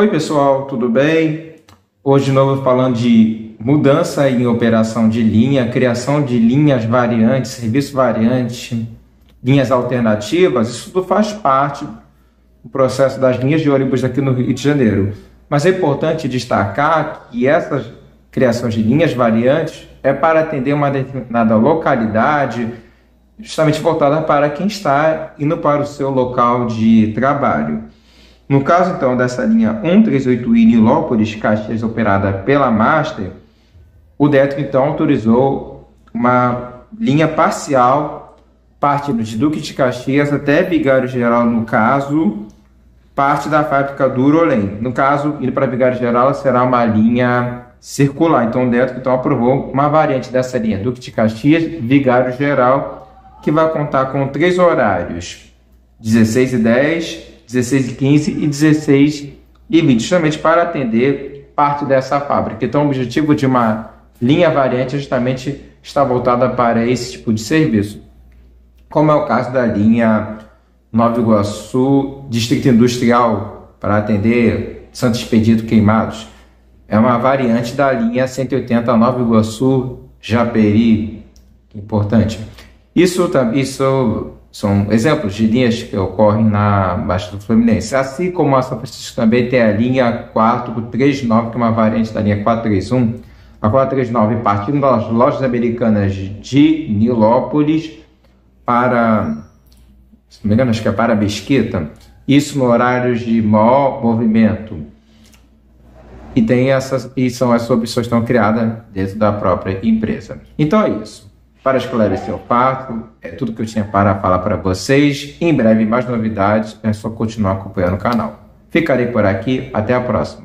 Oi pessoal, tudo bem? Hoje de novo falando de mudança em operação de linha, criação de linhas variantes, serviço variante, linhas alternativas. Isso tudo faz parte do processo das linhas de ônibus aqui no Rio de Janeiro. Mas é importante destacar que essas criações de linhas variantes é para atender uma determinada localidade, justamente voltada para quem está indo para o seu local de trabalho. No caso, então, dessa linha 138i Nilópolis, Caxias, operada pela Master, o DETRO, então, autorizou uma linha parcial, partindo de Duque de Caxias até Vigário Geral, no caso, parte da fábrica do Urolém. No caso, indo para Vigário Geral, será uma linha circular. Então, o DETRO, então, aprovou uma variante dessa linha, Duque de Caxias, Vigário Geral, que vai contar com 3 horários, 16h10, 16h15 e 16h20, justamente para atender parte dessa fábrica. Então, o objetivo de uma linha variante justamente está voltada para esse tipo de serviço, como é o caso da linha Nova Iguaçu, Distrito Industrial, para atender Santo Expedito Queimados. É uma variante da linha 180 Nova Iguaçu, Japeri, importante. Isso são exemplos de linhas que ocorrem na Baixada Fluminense. Assim como a São Francisco também tem a linha 439, que é uma variante da linha 431. A 439 partindo das lojas americanas de Nilópolis para, se não me engano, acho que é para Mesquita. Isso no horário de maior movimento. E são essas opções que estão criadas dentro da própria empresa. Então é isso. Para esclarecer o fato, é tudo que eu tinha para falar para vocês. Em breve, mais novidades, é só continuar acompanhando o canal. Ficarei por aqui, até a próxima.